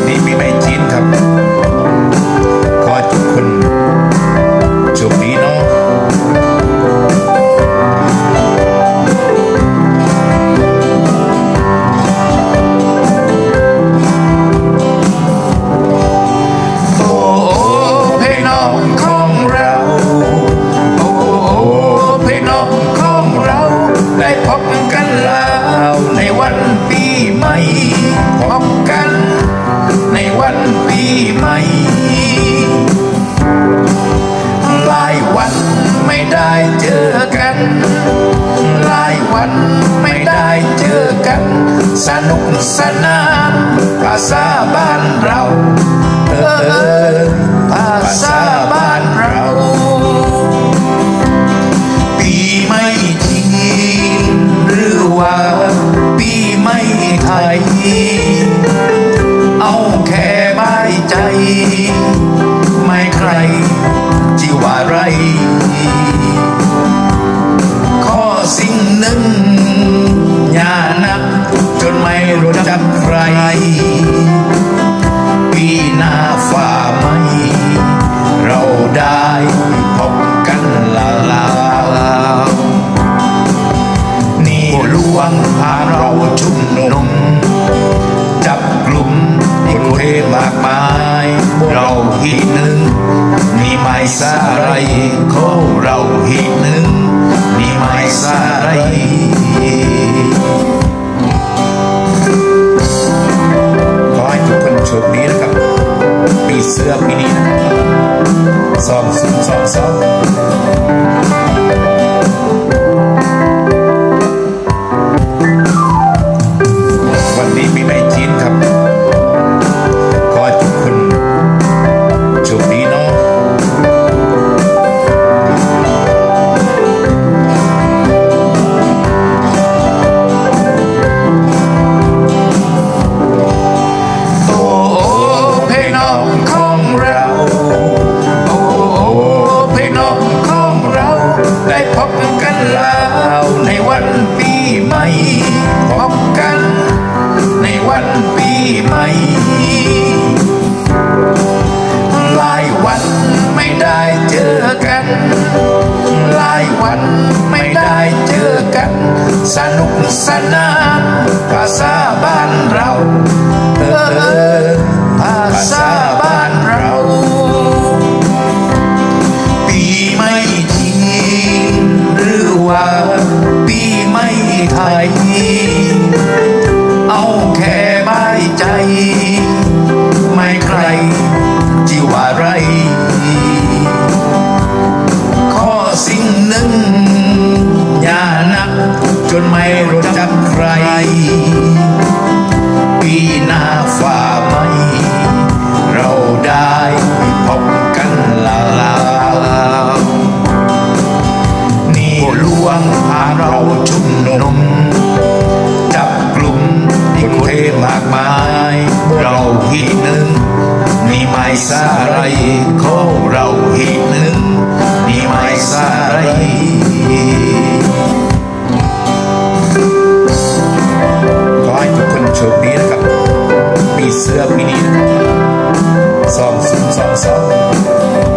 นี้ปีใหม่จีนครับขอทุกคนโชคดีเนาะได้พบกันแล้วในวันปีใหม่พบกันในวันปีใหม่หลายวันไม่ได้เจอกันหลายวันไม่ได้เจอกันสนุกสนานภาษาบ้านเราภาษาบ้านเราปีใหม่จีนหรือว่าปีใหม่ไทยเอาแค่บายใจไม่ใครที่ว่าไรขอสิ่งหนึ่งอย่านับจนไม่รู้จักใครปีหน้าฟ้าไม่เราได้พบกันแล้วนี่หลวงพาเราชุมนุมจับกลุ่มคนเทมากมายเราหีหนึ่งนี่ไม่สาไรของเราหีหนึ่งนี่ไม่สาไรขอให้ทุกคนโชคดีนะครับปีเสือปีนี้นะ2022วันนี้ปีใหม่จีนครับขอให้ทุกคนโชคดีเนาะโอ้พี่น้องของเราโอ้พี่น้องของเราได้พบกันแล้วในวันปีใหม่พบกันในวันปีใหม่หลายวันไม่ได้เจอกันหลายวันไม่ได้เจอกันสนุกสนานภาษาบ้านเราภาษาบ้านเราปีใหม่จีนหรือว่าปีใหม่ไทยเอาแค่บายใจไม่ใครที่ว่าไรขอสิ่งหนึ่งอย่านับจนไม่รู้จักใครปีหน้าฟ้าไม่เราได้พบกันแล้วนี่หลวงพาเราชุมนุมจับกลุ่มคนเทมากมายเราหีหนึ่งนี่ไม่สาไรของเราหีหนึ่งนี่ไม่สาไรขอให้ทุกคนโชคดีนะครับปีเสือปีนี้2022